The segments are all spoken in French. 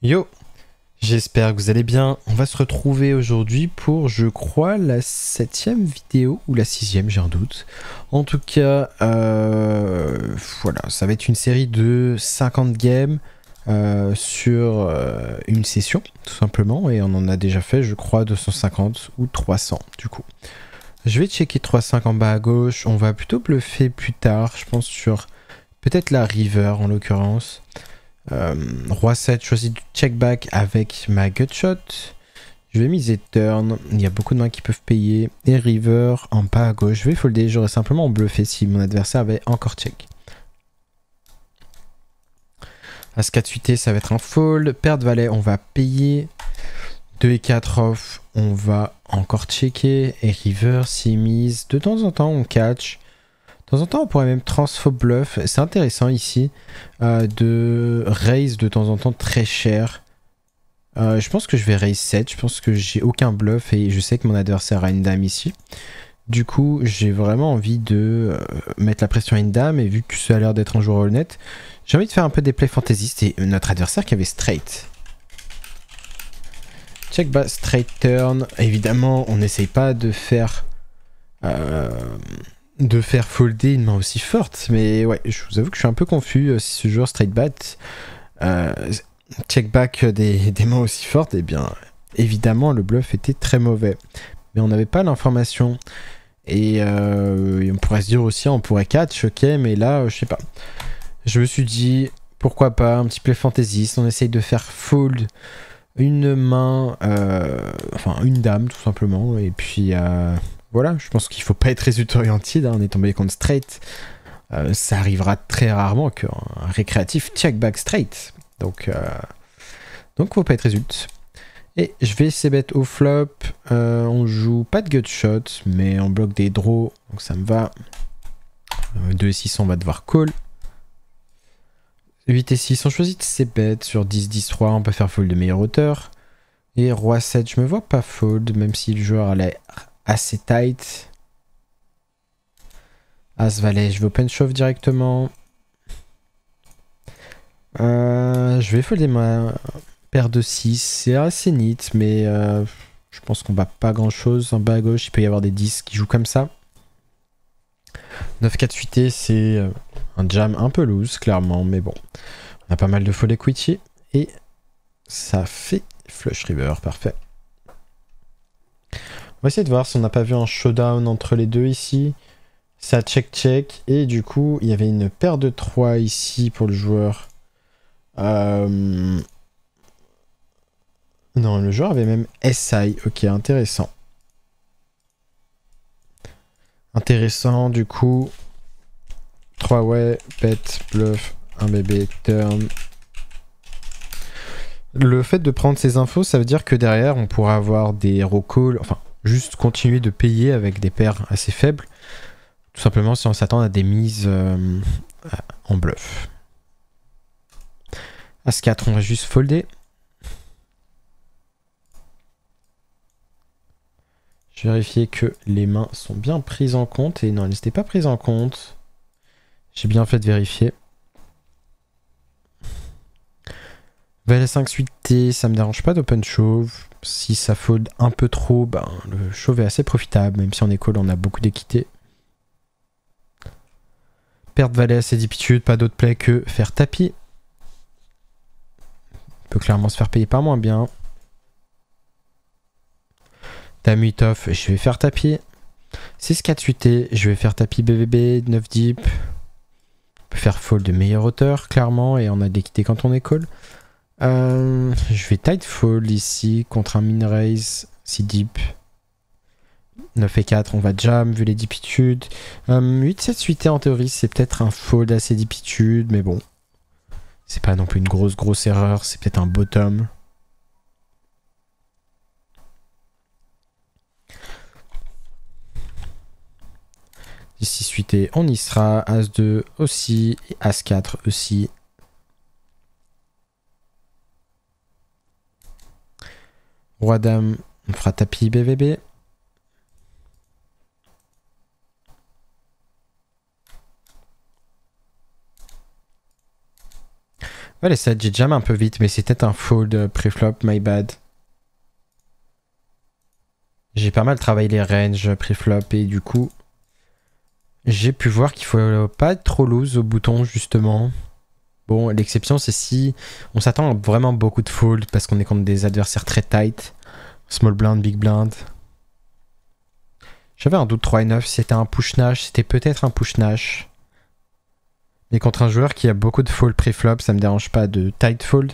Yo, j'espère que vous allez bien. On va se retrouver aujourd'hui pour, je crois, la 7e vidéo ou la 6e, j'ai un doute. En tout cas, voilà, ça va être une série de 50 games sur une session, tout simplement. Et on en a déjà fait, je crois, 250 ou 300 du coup. Je vais checker 3-5 en bas à gauche. On va plutôt bluffer plus tard, je pense, sur peut-être la river en l'occurrence. Roi 7, choisis du check back avec ma gutshot. Je vais miser turn. Il y a beaucoup de mains qui peuvent payer. Et river en bas à gauche. Je vais folder. J'aurais simplement bluffé si mon adversaire avait encore check. As 4 suité, ça va être un fold. Paire de valet, on va payer. 2 et 4 off, on va encore checker. Et river, si mise. De temps en temps, on catch. De temps en temps, on pourrait même transfo bluff. C'est intéressant ici de raise de temps en temps très cher. Je pense que je vais raise 7. Je pense que j'ai aucun bluff et je sais que mon adversaire a une dame ici. Du coup, j'ai vraiment envie de mettre la pression à une dame et vu que ça a l'air d'être un joueur honnête, j'ai envie de faire un peu des plays fantaisistes et notre adversaire qui avait straight. Check back, straight turn. Évidemment, on n'essaye pas de faire folder une main aussi forte. Mais ouais, je vous avoue que je suis un peu confus si ce joueur straight bat check back des mains aussi fortes. Et bien, évidemment, le bluff était très mauvais. Mais on n'avait pas l'information. Et on pourrait se dire aussi, on pourrait catch, ok, mais là, je sais pas. Je me suis dit, pourquoi pas, un petit play fantaisiste. On essaye de faire fold une main, enfin une dame tout simplement. Et puis voilà, je pense qu'il faut pas être résultat-oriented, hein, on est tombé contre straight. Ça arrivera très rarement qu'un récréatif check back straight. Donc faut pas être résulte. Et je vais c-bet au flop. On joue pas de gutshot, mais on bloque des draws, donc ça me va. 2 et 6, on va devoir call. 8 et 6, on choisit de c-bet sur 10, 10, 3, on peut faire fold de meilleure hauteur. Et roi 7, je me vois pas fold, même si le joueur a l'air assez tight. As valet, je vais open shove directement. Je vais folder ma paire de 6, c'est assez neat, mais je pense qu'on va pas grand chose. En bas à gauche, il peut y avoir des 10 qui jouent comme ça. 9-4 suité, c'est un jam un peu loose, clairement, mais bon. On a pas mal de fold equity, et ça fait flush river, parfait. On va essayer de voir si on n'a pas vu un showdown entre les deux ici. Ça check, et du coup, il y avait une paire de 3 ici pour le joueur. Non, le joueur avait même SI. Ok, intéressant. Intéressant, du coup. 3 ouais, bet, bluff, un bébé, turn. Le fait de prendre ces infos, ça veut dire que derrière, on pourra avoir des hero calls, enfin, juste continuer de payer avec des paires assez faibles. Tout simplement si on s'attend à des mises en bluff. As 4, on va juste folder. Je vais vérifier que les mains sont bien prises en compte. Et non, elles n'étaient pas prises en compte. J'ai bien fait de vérifier. Valet 5 suité, ça me dérange pas d'open shove. Si ça fold un peu trop, ben, le shove est assez profitable. Même si on est call, on a beaucoup d'équité. Paire de valet assez d'habitude, pas d'autre play que faire tapis. On peut clairement se faire payer par moins bien. Dame 8 off, je vais faire tapis. 6-4 suité, je vais faire tapis BVB, 9 deep. On peut faire fold de meilleure hauteur, clairement, et on a de l'équité quand on est call. Je vais tight fold ici contre un min raise, 6 deep. 9 et 4, on va jam vu les deepitudes. 8-7 suité en théorie, c'est peut-être un fold assez deepitude, mais bon. C'est pas non plus une grosse erreur, c'est peut-être un bottom. Ici suité, on y sera. As2 aussi, et As4 aussi. Roi dame, on fera tapis BVB. Ouais, les sets, j'ai jamais un peu vite, mais c'était un fold pré-flop, my bad. J'ai pas mal travaillé les ranges pré-flop et du coup, j'ai pu voir qu'il faut pas être trop loose au bouton, justement. Bon, l'exception, c'est si on s'attend à vraiment beaucoup de fold parce qu'on est contre des adversaires très tight. Small blind, big blind. J'avais un doute 3 et 9, si c'était un push-nash, c'était peut-être un push-nash. Mais contre un joueur qui a beaucoup de fold pré-flop, ça me dérange pas de tight fold.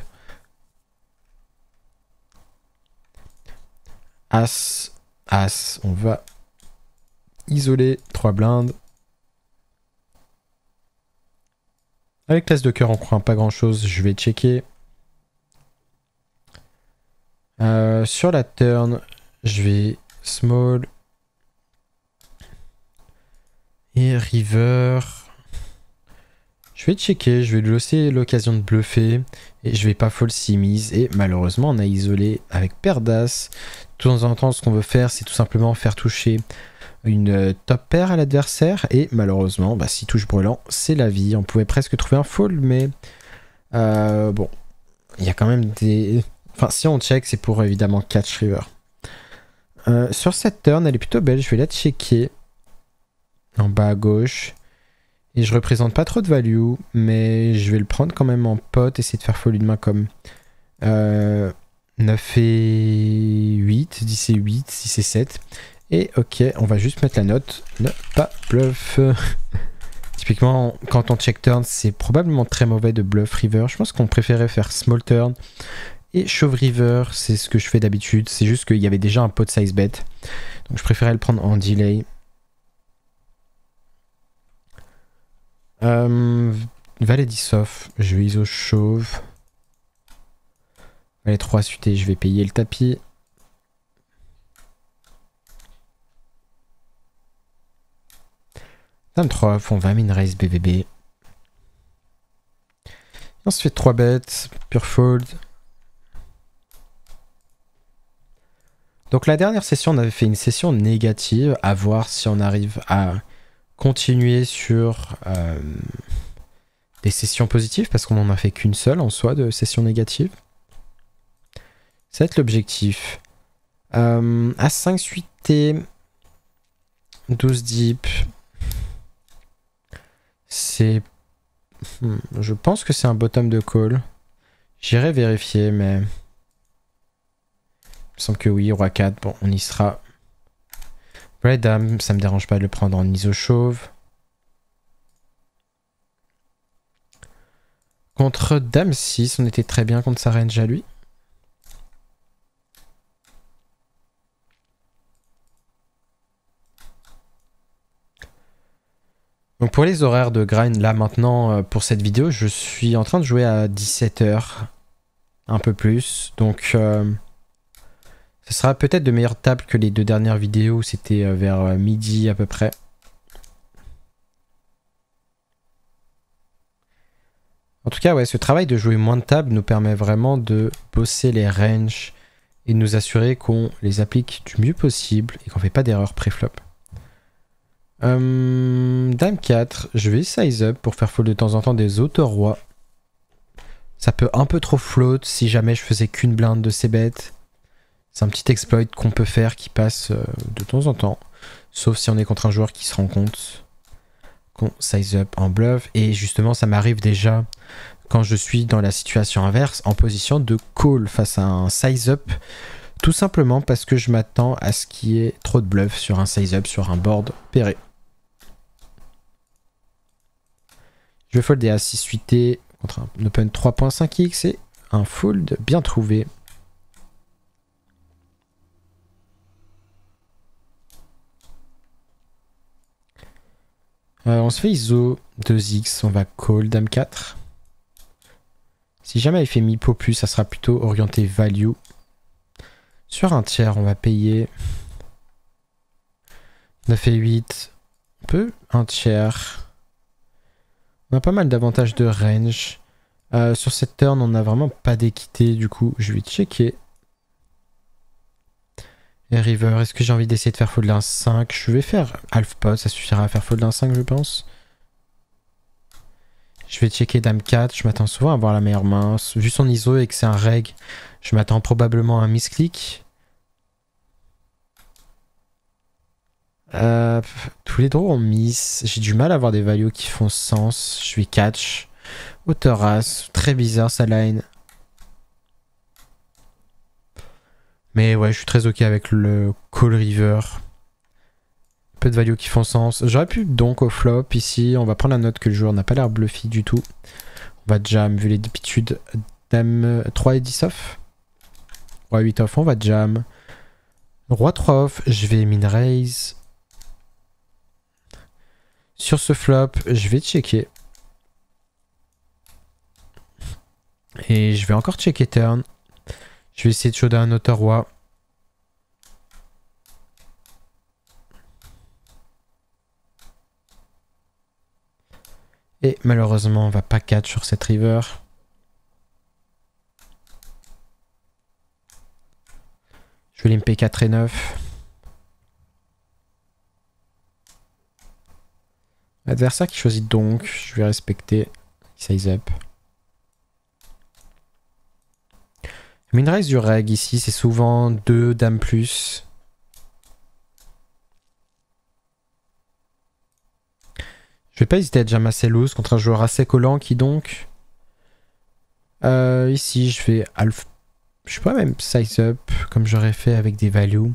As, As, on va isoler 3 blindes. Avec l'as de cœur, on croit pas grand chose, je vais checker. Sur la turn, je vais small. Et river. Je vais checker, je vais lui laisser l'occasion de bluffer. Et je vais pas fold si mise. Et malheureusement, on a isolé avec paire d'as. De temps en temps, ce qu'on veut faire, c'est tout simplement faire toucher une top paire à l'adversaire. Et malheureusement, bah, si touche brûlant, c'est la vie. On pouvait presque trouver un fold, mais bon, il y a quand même des... Enfin, si on check, c'est pour évidemment catch river. Sur cette turn, elle est plutôt belle. Je vais la checker en bas à gauche. Et je représente pas trop de value, mais je vais le prendre quand même en pot, essayer de faire folie de main comme 9 et 8, 10 et 8, 6 et 7. Et ok, on va juste mettre la note, ne pas bluff. Typiquement, quand on check turn, c'est probablement très mauvais de bluff river. Je pense qu'on préférait faire small turn. Et shove river, c'est ce que je fais d'habitude. C'est juste qu'il y avait déjà un pot size bet. Donc je préférais le prendre en delay. Valet 10 off, je vais iso chauve. Valet 3 suité, je vais payer le tapis. Dame 3 off, on va min raise BVB. Et on se fait 3 bêtes, pure fold. Donc la dernière session, on avait fait une session négative, à voir si on arrive à continuer sur des sessions positives, parce qu'on n'en a fait qu'une seule en soi de session négative. Ça va être l'objectif. A5 suité, 12 deep. C'est... je pense que c'est un bottom de call. J'irai vérifier, mais... il me semble que oui, roi 4, bon, on y sera. Valet dame, ça me dérange pas de le prendre en iso chauve. Contre dame 6, on était très bien contre sa range à lui. Donc pour les horaires de grind, là maintenant, pour cette vidéo, je suis en train de jouer à 17 h. Un peu plus. Donc ce sera peut-être de meilleures tables que les deux dernières vidéos où c'était vers midi à peu près. En tout cas, ouais, ce travail de jouer moins de tables nous permet vraiment de bosser les ranges et de nous assurer qu'on les applique du mieux possible et qu'on fait pas d'erreur pré-flop. Dame 4, je vais size up pour faire fold de temps en temps des auto-rois. Ça peut un peu trop float si jamais je faisais qu'une blinde de ces bêtes. C'est un petit exploit qu'on peut faire qui passe de temps en temps. Sauf si on est contre un joueur qui se rend compte qu'on size up en bluff. Et justement, ça m'arrive déjà quand je suis dans la situation inverse, en position de call face à un size up. Tout simplement parce que je m'attends à ce qu'il y ait trop de bluff sur un size up, sur un board pairé. Je vais fold des A6 suité contre un open 3.5x et un fold bien trouvé. On se fait ISO 2x, on va call dame 4. Si jamais il fait mi-pot plus, ça sera plutôt orienté value. Sur un tiers, on va payer 9 et 8. On peut un tiers. On a pas mal d'avantages de range. Sur cette turn, on n'a vraiment pas d'équité. Du coup, je vais checker. Et river, est-ce que j'ai envie d'essayer de faire fold d'un 5? Je vais faire half pot, ça suffira à faire fold d'un 5, je pense. Je vais checker Dame 4. Je m'attends souvent à avoir la meilleure main. Vu son ISO et que c'est un reg, je m'attends probablement à un misclick. Tous les draws ont miss. J'ai du mal à avoir des values qui font sens. Je vais catch. Hauteur as. Très bizarre sa line. Mais ouais, je suis très ok avec le call river. Peu de values qui font sens. J'aurais pu donc au flop ici. On va prendre la note que le joueur n'a pas l'air bluffy du tout. On va jam vu les habitudes. Dame 3 et 10 off. Roi 8 off, on va jam. Roi 3 off, je vais min raise. Sur ce flop, je vais checker. Et je vais encore checker turn. Je vais essayer de shoulder un auteur roi. Et malheureusement, on va pas catch sur cette river. Je vais limper 4 et 9. L'adversaire qui choisit donc, je vais respecter. Size up. Min-raise du reg ici, c'est souvent 2 dames plus. Je vais pas hésiter à jam assez loose contre un joueur assez collant qui donc... ici, je vais alpha... Je pourrais même size up comme j'aurais fait avec des values.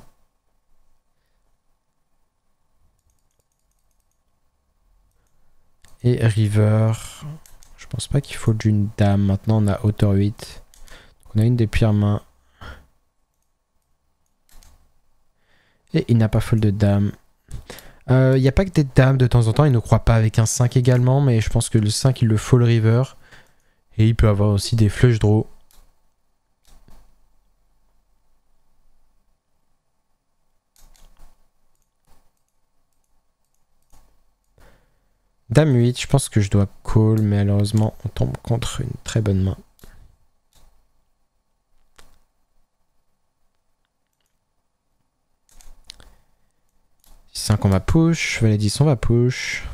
Et river. Je pense pas qu'il faut d'une dame. Maintenant, on a hauteur 8. On a une des pires mains. Et il n'a pas fold de dame. Il n'y a pas que des dames de temps en temps. Il ne croit pas avec un 5 également. Mais je pense que le 5, il le fold river. Et il peut avoir aussi des flush draws. Dame 8, je pense que je dois call. Mais malheureusement, on tombe contre une très bonne main. 5 on va push, valet 10 on va push.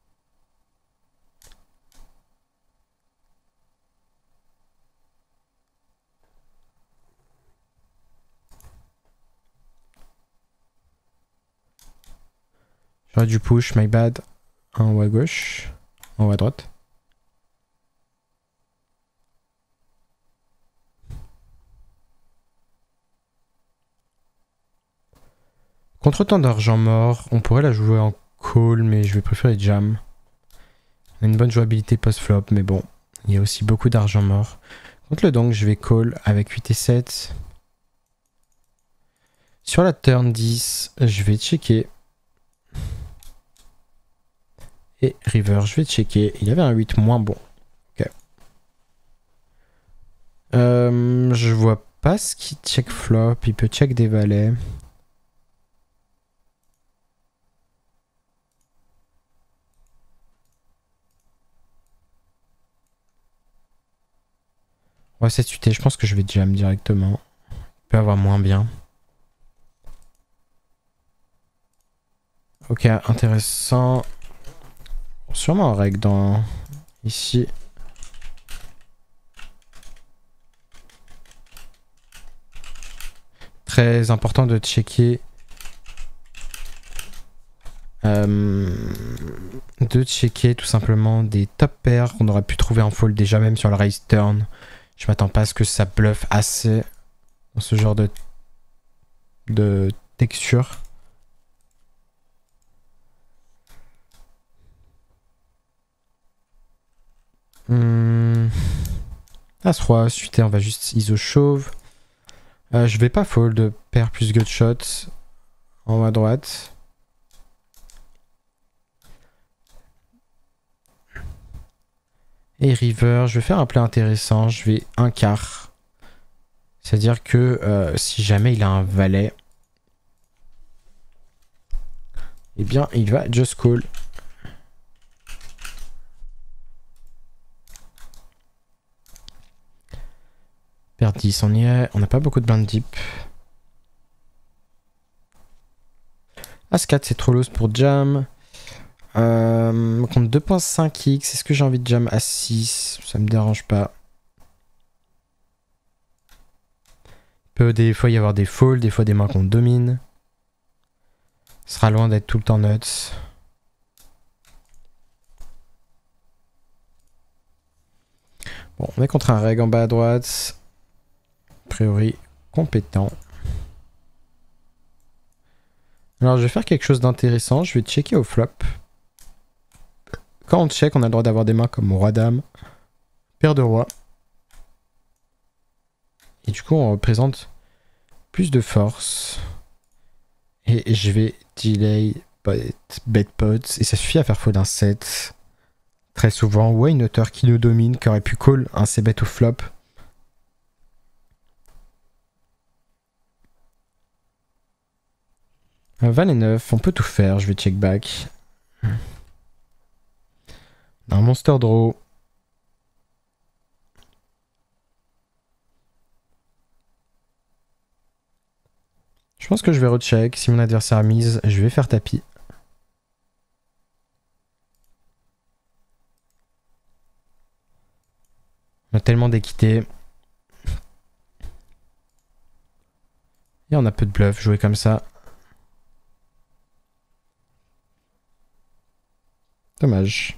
J'aurais dû push, my bad. Un haut à gauche, un haut à droite. Contre tant d'argent mort, on pourrait la jouer en call, mais je vais préférer jam. On a une bonne jouabilité post-flop, mais bon, il y a aussi beaucoup d'argent mort. Contre le donk, je vais call avec 8 et 7. Sur la turn 10, je vais checker. Et river, je vais checker. Il avait un 8 moins bon. Ok. Je vois pas ce qu'il check flop. Il peut check des valets. Ouais, 7 je pense que je vais jam directement. Il peut avoir moins bien. Ok, intéressant. Sûrement un reg dans... ici. Très important de checker... tout simplement des top pairs qu'on aurait pu trouver en fold déjà même sur le raise turn. Je m'attends pas à ce que ça bluffe assez dans ce genre de texture. As-roi, suité, on va juste ISO chauve. Je vais pas fold pair plus gutshot en haut à droite. Et river, je vais faire un play intéressant, je vais un quart. C'est-à-dire que si jamais il a un valet, eh bien il va just call. Paire 10, on y est, on n'a pas beaucoup de blind deep. As 4 c'est trop loose pour jam. Contre 2.5x, est-ce que j'ai envie de jam à 6? Ça me dérange pas. Il peut des fois y avoir des folds, des fois des mains qu'on domine. Ce sera loin d'être tout le temps nuts. Bon, on est contre un reg en bas à droite. A priori, compétent. Alors, je vais faire quelque chose d'intéressant. Je vais checker au flop. Quand on check, on a le droit d'avoir des mains comme roi-dame, paire de roi. Et du coup, on représente plus de force. Et je vais delay bet pots. Et ça suffit à faire fold un 7. Très souvent. Ouais, une hauteur qui nous domine, qui aurait pu call un c-bet au flop. Un valet 9, on peut tout faire. Je vais check back. Un monster draw. Je pense que je vais recheck. Si mon adversaire mise, je vais faire tapis. On a tellement d'équité. Et on a peu de bluff. Jouer comme ça. Dommage.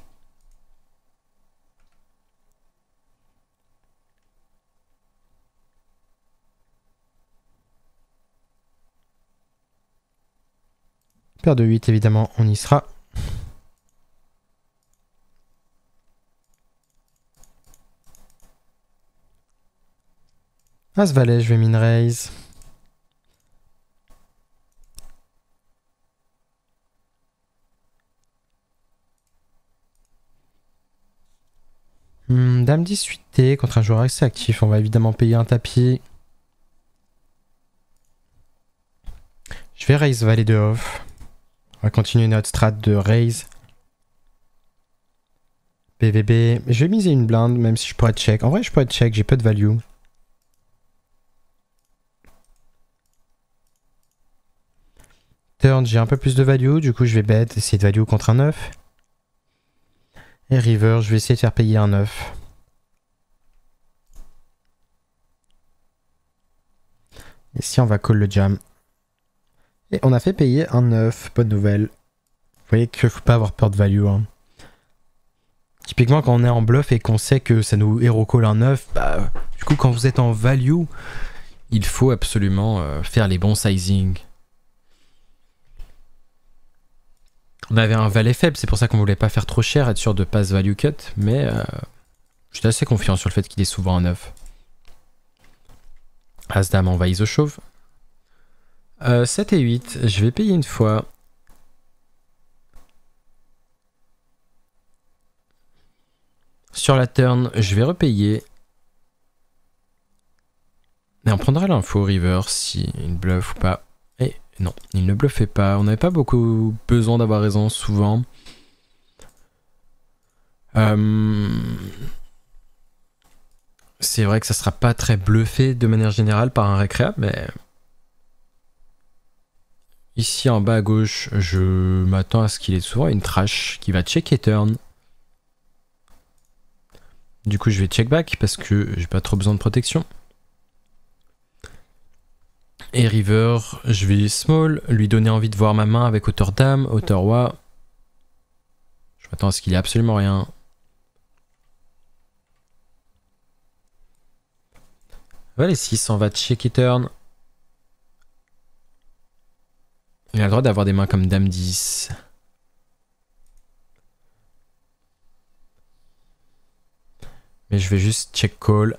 Paire de 8, évidemment, on y sera. As valet, je vais min raise. Dame 18T contre un joueur assez actif. On va évidemment payer un tapis. Je vais raise valet de off. On va continuer notre strat de raise. BVB. Je vais miser une blinde, même si je pourrais check. En vrai, je pourrais check, j'ai peu de value. Turn, j'ai un peu plus de value. Du coup, je vais bet, essayer de value contre un 9. Et river, je vais essayer de faire payer un 9. Et si on va call le jam. Et on a fait payer un 9. Bonne nouvelle. Vous voyez qu'il ne faut pas avoir peur de value. Hein. Typiquement, quand on est en bluff et qu'on sait que ça nous hero call un 9, bah, du coup, quand vous êtes en value, il faut absolument faire les bons sizing. On avait un valet faible, c'est pour ça qu'on voulait pas faire trop cher, être sûr de pas se value cut, mais j'étais assez confiant sur le fait qu'il est souvent un 9. As-dame envahit the chauve. 7 et 8, je vais payer une fois. Sur la turn, je vais repayer. Et on prendra l'info river si il bluffe ou pas. Et non, il ne bluffait pas. On n'avait pas beaucoup besoin d'avoir raison souvent. C'est vrai que ça sera pas très bluffé de manière générale par un récréa, mais... Ici en bas à gauche, je m'attends à ce qu'il ait souvent une trash qui va check et turn. Du coup, je vais check back parce que j'ai pas trop besoin de protection. Et river, je vais small, lui donner envie de voir ma main avec hauteur dame, hauteur roi. Je m'attends à ce qu'il ait absolument rien. Valet 6, on va check et turn. Il a le droit d'avoir des mains comme dame 10. Mais je vais juste check call.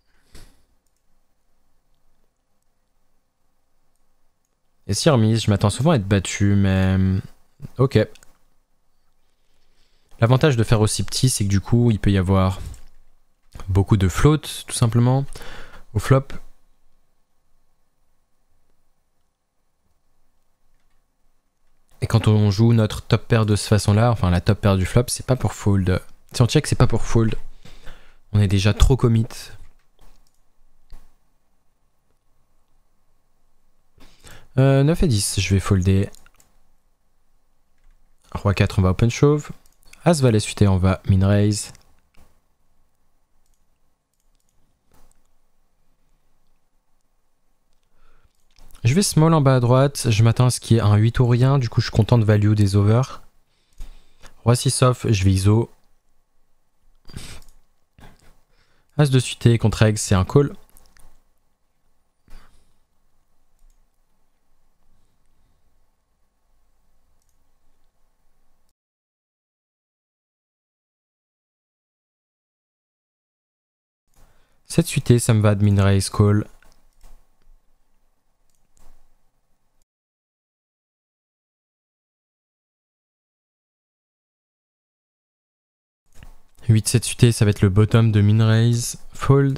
Et si remise, je m'attends souvent à être battu, mais... Ok. L'avantage de faire aussi petit, c'est que du coup, il peut y avoir beaucoup de float, tout simplement, au flop. Et quand on joue notre top pair de cette façon-là, enfin la top pair du flop, c'est pas pour fold. Si on check, c'est pas pour fold. On est déjà trop commit. 9 et 10, je vais folder. 3-4, on va open shove. As valet suité, on va min raise. Je vais small en bas à droite. Je m'attends à ce qu'il y ait un 8 ou rien. Du coup, je suis content de value des overs. Roi 6 off, je vais ISO. As de suité contre egg, c'est un call. Cette suité, ça me va admin raise call. Huit 7 suité, ça va être le bottom de min raise. Fold.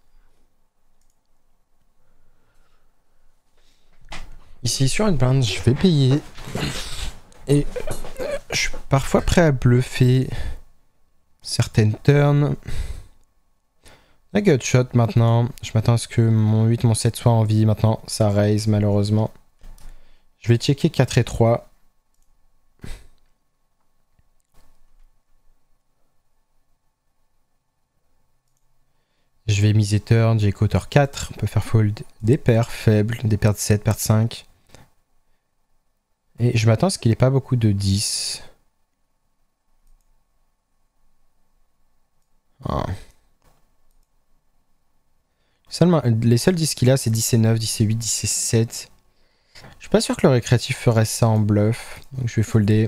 Ici sur une blinde, je vais payer. Et je suis parfois prêt à bluffer certaines turns. La gut shot maintenant. Je m'attends à ce que mon 8, mon 7 soit en vie. Maintenant, ça raise malheureusement. Je vais checker 4 et 3. Je vais miser turn, j'ai quarter 4. On peut faire fold des paires faibles, des paires de 7, paires de 5. Et je m'attends à ce qu'il n'y ait pas beaucoup de 10. Ah. Seulement, les seuls 10 qu'il a, c'est 10 et 9, 10 et 8, 10 et 7. Je suis pas sûr que le récréatif ferait ça en bluff. Donc je vais folder.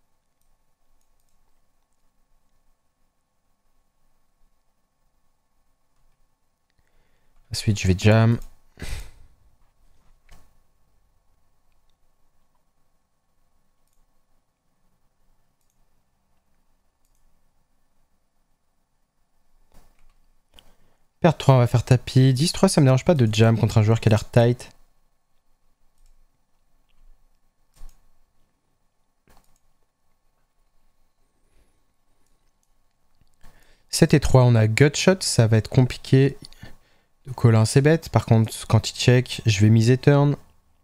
Ensuite, je vais jam. Paire 3, on va faire tapis. 10-3, ça me dérange pas de jam contre un joueur qui a l'air tight. « 7 et 3, on a gut shot, ça va être compliqué de coller un c-bet. Par contre, quand il check, je vais miser turn.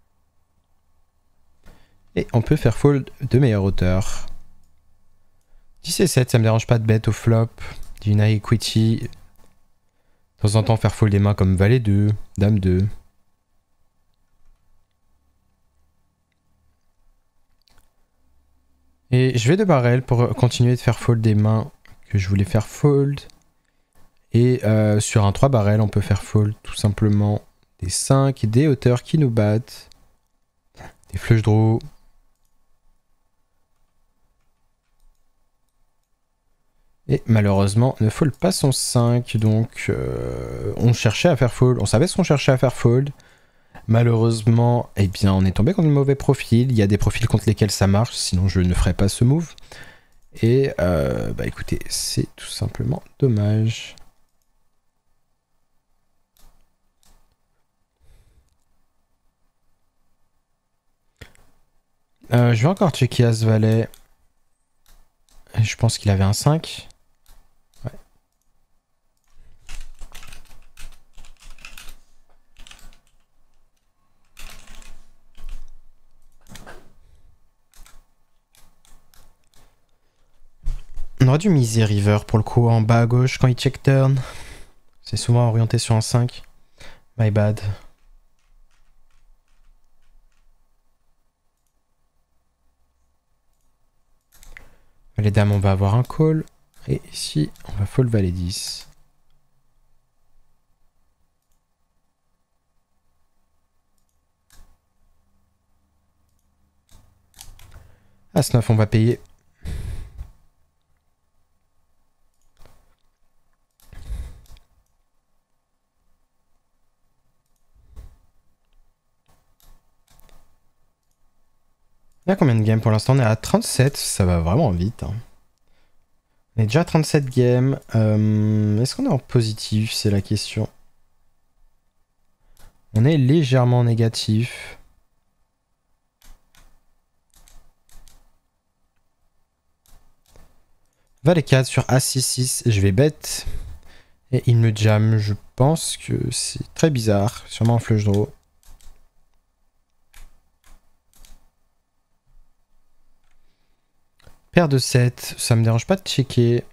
Et on peut faire fold de meilleure hauteur. 10 et 7, ça me dérange pas de bet au flop. Du high equity. De temps en temps, faire fold des mains comme valet 2, dame 2. Et je vais de barrel pour continuer de faire fold des mains que je voulais faire fold. Et sur un 3 barrel, on peut faire fold tout simplement des 5, des hauteurs qui nous battent. Des flush draws. Et malheureusement, ne fold pas son 5, donc on cherchait à faire fold. On savait ce qu'on cherchait à faire fold. Malheureusement, eh bien, on est tombé contre le mauvais profil. Il y a des profils contre lesquels ça marche, sinon je ne ferais pas ce move. Et bah écoutez, c'est tout simplement dommage. Je vais encore checker As Valet. Je pense qu'il avait un 5. Ouais. On aurait dû miser river pour le coup en bas à gauche quand il check turn. C'est souvent orienté sur un 5. My bad. Les dames, on va avoir un call. Et ici, on va fold valet 10. As 9, on va payer. Il y a combien de games pour l'instant? On est à 37, ça va vraiment vite. Hein. On est déjà à 37 games. Est-ce qu'on est en positif? C'est la question. On est légèrement négatif. Valet 4 sur A6-6, je vais bet. Et il me jam, je pense que c'est très bizarre. Sûrement un flush draw. Paire de 7, ça me dérange pas de checker.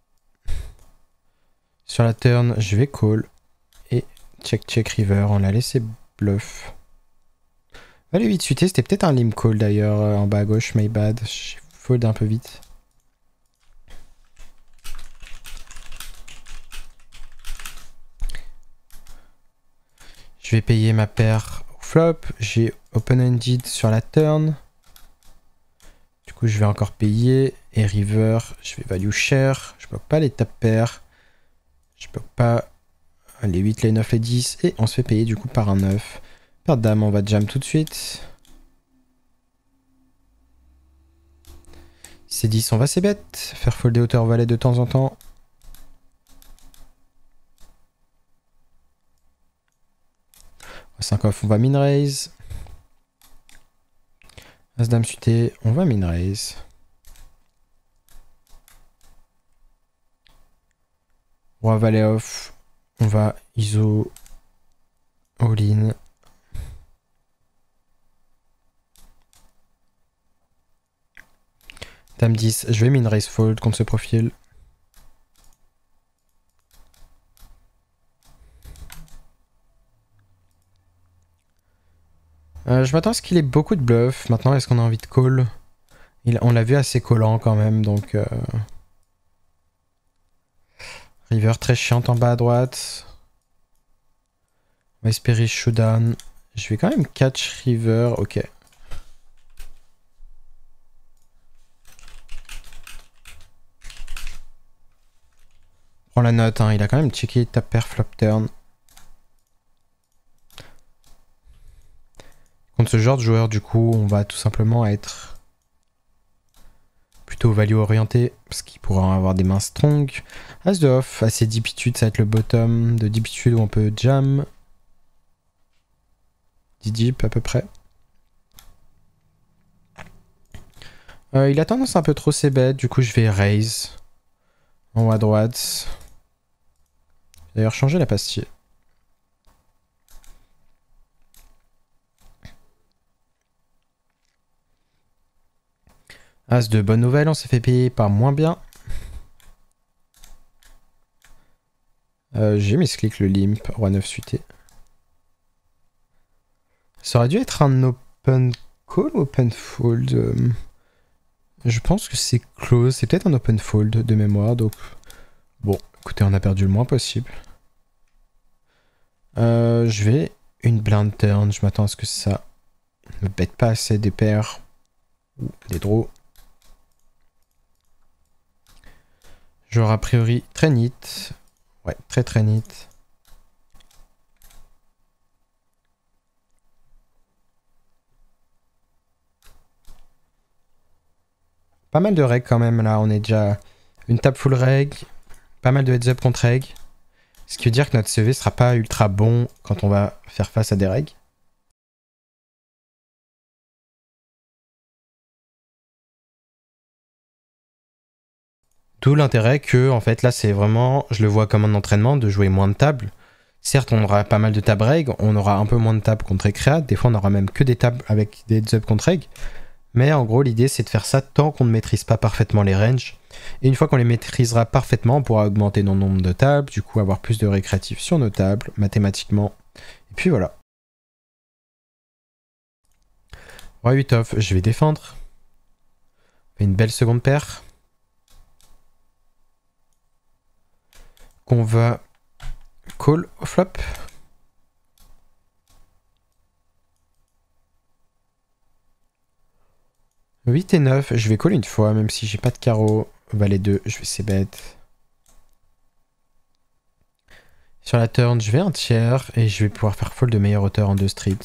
Sur la turn, je vais call. Et check river, on l'a laissé bluff. Allez, 8 suité, c'était peut-être un limp call d'ailleurs en bas à gauche, my bad. J'ai fold un peu vite. Je vais payer ma paire au flop. J'ai open-ended sur la turn. Du coup, je vais encore payer. Et river, je vais value cher. Je bloque pas les tap pairs. Je bloque pas les 8, les 9, les 10. Et on se fait payer du coup par un 9. Paire de dame, on va jam tout de suite. C'est 10, on va c'est bête. Faire folder hauteur valet de temps en temps. Cinq off, on va min raise. As dame suité, on va min raise. Roi valet off, on va ISO all in. Dame 10, je vais min raise fold contre ce profil. Je m'attends à ce qu'il ait beaucoup de bluff. Maintenant, est-ce qu'on a envie de call? On l'a vu assez collant quand même, donc... River très chiante en bas à droite. On va espérer showdown. Je vais quand même catch river, ok. Prends la note, hein. Il a quand même checké ta paire flop turn. Contre ce genre de joueur, du coup, on va tout simplement être plutôt value orienté, parce qu'il pourra avoir des mains strong. As de off, assez deepitude, ça va être le bottom de deepitude où on peut jam. 10 deep à peu près. Il a tendance un peu trop ses bêtes, du coup je vais raise. En haut à droite. D'ailleurs changer la pastille. As de bonne nouvelle, on s'est fait payer par moins bien. J'ai misclick le limp, roi 9 suité. Ça aurait dû être un open call ou open fold. Je pense que c'est close, c'est peut-être un open fold de mémoire, donc... Bon, écoutez, on a perdu le moins possible. Je vais une blind turn, je m'attends à ce que ça ne bête pas assez des paires ou des draws. Genre a priori très neat. Ouais, très neat. Pas mal de règles quand même là, on est déjà une table full règles, pas mal de heads up contre règles. Ce qui veut dire que notre CV sera pas ultra bon quand on va faire face à des règles. D'où l'intérêt que, en fait, là, c'est vraiment, je le vois comme un entraînement de jouer moins de tables. Certes, on aura pas mal de tables règles, on aura un peu moins de tables contre Recreat, des fois on aura même que des tables avec des heads up contre règles. Mais en gros, l'idée, c'est de faire ça tant qu'on ne maîtrise pas parfaitement les ranges. Et une fois qu'on les maîtrisera parfaitement, on pourra augmenter nos nombres de tables, du coup avoir plus de récréatifs sur nos tables, mathématiquement. Et puis voilà. Roi 8 off, je vais défendre. Une belle seconde paire. Qu'on va call au flop. « 8 et 9, je vais call une fois, même si j'ai pas de carreau. Valet 2, je vais c-bet. Sur la turn, je vais un tiers et je vais pouvoir faire fold de meilleure hauteur en 2 street.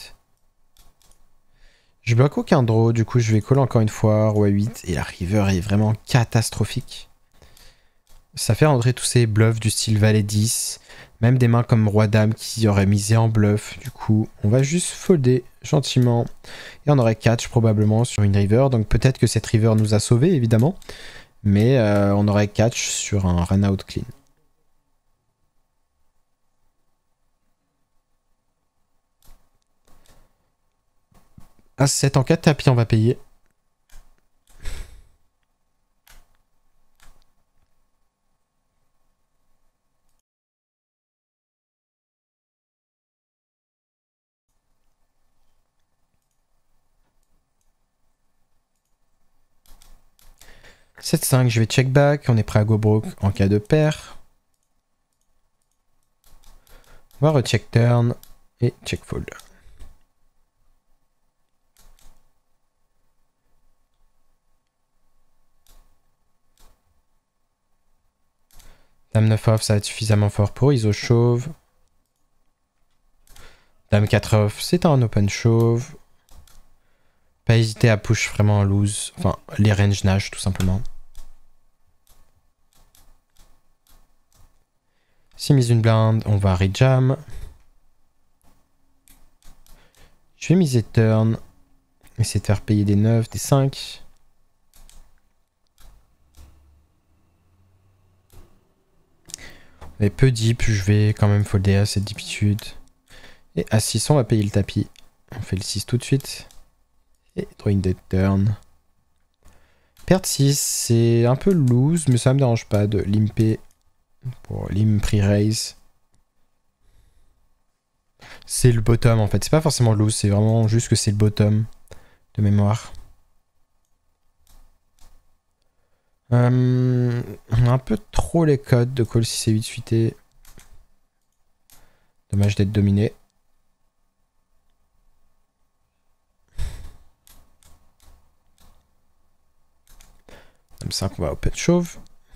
Je bloque aucun draw, du coup je vais call encore une fois, roi 8, et la river est vraiment catastrophique. Ça fait rentrer tous ces bluffs du style valet 10, même des mains comme roi dame qui auraient misé en bluff. Du coup, on va juste folder gentiment. Et on aurait catch probablement sur une river, donc peut-être que cette river nous a sauvés évidemment, mais on aurait catch sur un run out clean. As 7 en 4 tapis, on va payer. 7-5, je vais check back. On est prêt à go broke en cas de paire. On va recheck turn et check fold. Dame 9 off, ça va être suffisamment fort pour ISO chauve. Dame 4 off, c'est un open chauve. Pas hésiter à push vraiment en loose. Enfin, les range nage tout simplement. Si mise une blinde, on va rejam. Je vais miser turn. Essayer de faire payer des 9, des 5. Mais peu deep, je vais quand même folder à cette deepitude. Et à 6, on va payer le tapis. On fait le 6 tout de suite. Et drawing dead turn. Perte 6, c'est un peu loose, mais ça me dérange pas de limper pour limp pre-raise. C'est le bottom en fait, c'est pas forcément loose, c'est vraiment juste que c'est le bottom de mémoire. On a un peu trop les codes de call 6 et 8 suités. Dommage d'être dominé. Comme ça qu'on va open chauve.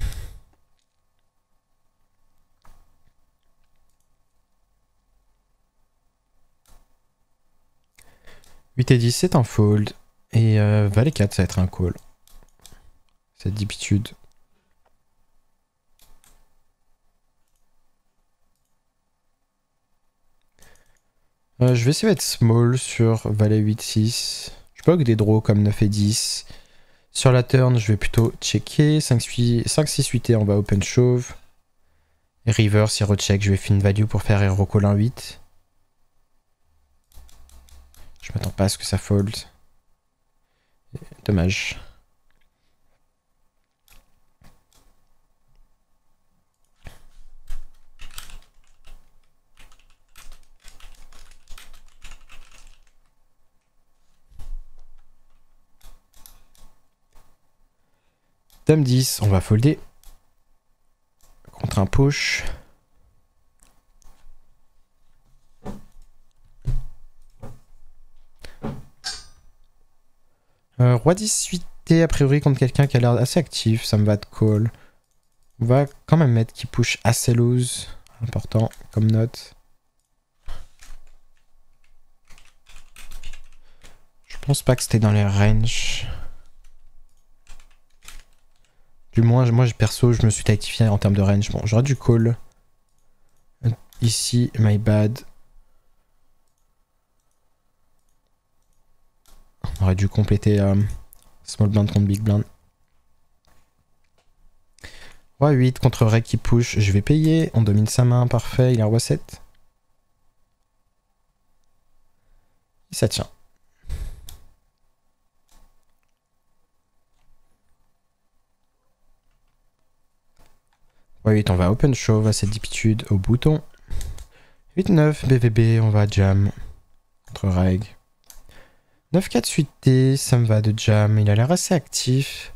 « 8 et 10 c'est un fold. Et valet 4 ça va être un call. Cette dipitude. Je vais essayer d'être small sur valet 8-6. Je bloque des draws comme 9 et 10. Sur la turn, je vais plutôt checker. 5-6 8 on va open chauve. Et river, si recheck, je vais fin value pour faire hero call 1-8. Je m'attends pas à ce que ça fold. Dommage. Dame 10, on va folder. Contre un push. Roi 10 8T, a priori contre quelqu'un qui a l'air assez actif, ça me va de call. On va quand même mettre qui push assez loose. Important comme note. Je pense pas que c'était dans les ranges. Du moins, moi perso, je me suis tactifié en termes de range. Bon, j'aurais dû call. Ici, my bad. On aurait dû compléter small blind contre big blind. Roi 8 contre reg qui push. Je vais payer. On domine sa main. Parfait. Il a roi 7. Et ça tient. Roi 8, on va open shove à cette dipitude au bouton. 8-9, BVB, on va jam. Contre reg. 9-4 suité, ça me va de jam. Il a l'air assez actif.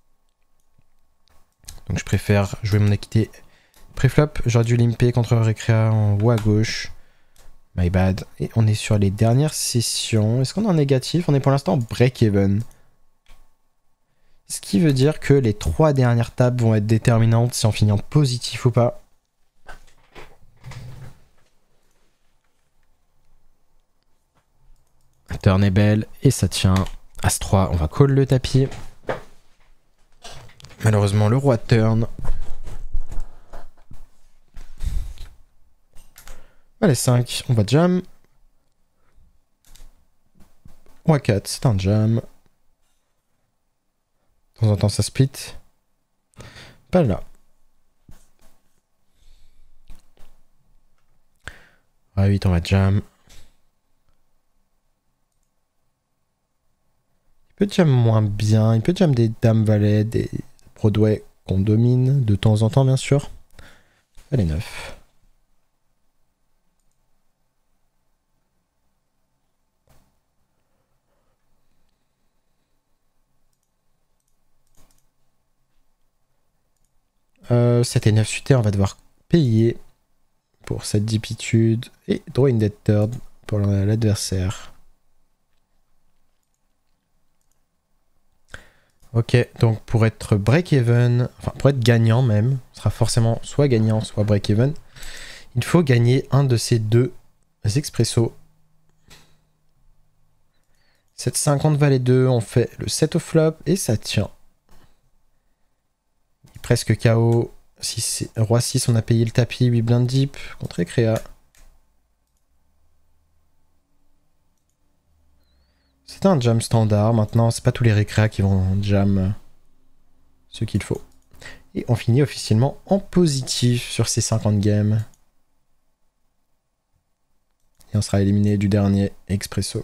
Donc je préfère jouer mon équité préflop. J'aurais dû limper contre Recrea en haut à gauche. My bad. Et on est sur les dernières sessions. Est-ce qu'on est en négatif? On est pour l'instant break-even. Ce qui veut dire que les 3 dernières tables vont être déterminantes si on finit en positif ou pas. Turn est belle et ça tient. As-3, on va call le tapis. Malheureusement, le roi turn. Allez, 5, on va jam. Roi 4, c'est un jam. De temps en temps, ça split. Pas là. Roi 8, on va jam. Il peut jam moins bien. Il peut jam des dames valets, des Broadway qu'on domine de temps en temps, bien sûr. Allez, 9. 7 et 9 suités, on va devoir payer pour cette dipitude. Et draw in dead third pour l'adversaire. Ok, donc pour être break-even, enfin pour être gagnant même, ce sera forcément soit gagnant, soit break-even, il faut gagner un de ces deux expressos. 7,50 valet 2, on fait le 7 au flop et ça tient. Presque KO. Roi 6, on a payé le tapis, 8 blind deep contre Ecrea. C'est un jam standard. Maintenant, c'est pas tous les récréas qui vont jam ce qu'il faut. Et on finit officiellement en positif sur ces 50 games. Et on sera éliminé du dernier expresso.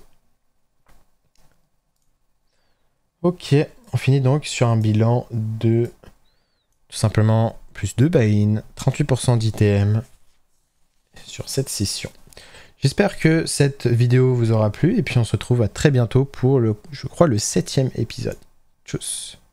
Ok, on finit donc sur un bilan de tout simplement plus 2 buy-in, 38% d'ITM sur cette session. J'espère que cette vidéo vous aura plu et puis on se retrouve à très bientôt pour je crois, le 7e épisode. Tchuss.